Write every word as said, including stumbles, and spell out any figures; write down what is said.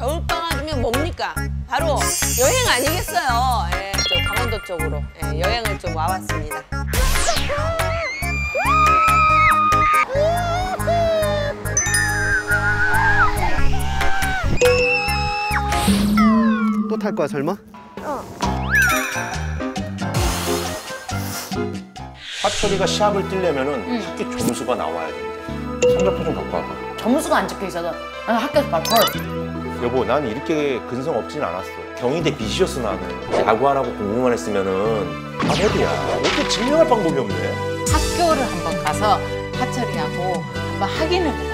겨울방학이면 뭡니까? 바로 여행 아니겠어요. 예, 저 강원도 쪽으로 예, 여행을 좀 와봤습니다. 또 탈 거야 설마? 어. 화철이가 시합을 뛰려면은 응. 학교 점수가 나와야 된대. 성적표 좀 갖고 와봐. 점수가 안 적혀 있어도 난 학교에서 바로 여보, 난 이렇게 근성 없진 않았어. 경희대 비시였어 나는. 야구하라고 공부만 했으면은 다 헤드야. 어떻게 증명할 방법이 없네. 학교를 한번 가서 하철이하고 한번 확인을